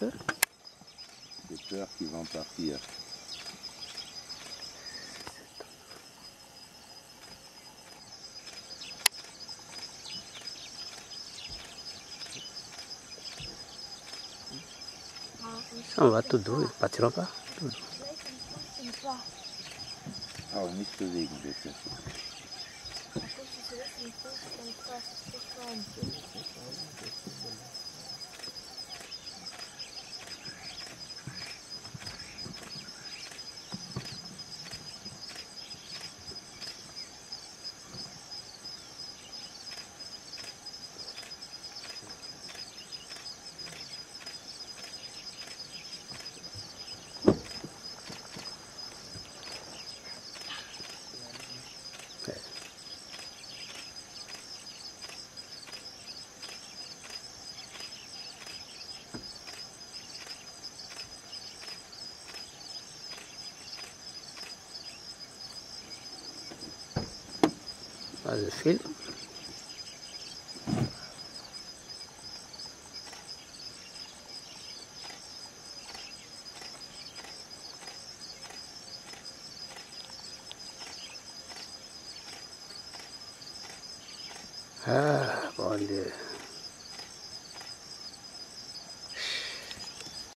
peu. J'ai peur qu'ils vont partir. Ça, on va tout doux, ils ne partiront pas. Oh, nicht bewegen, bitte. Là, je file. Ah, bon Dieu.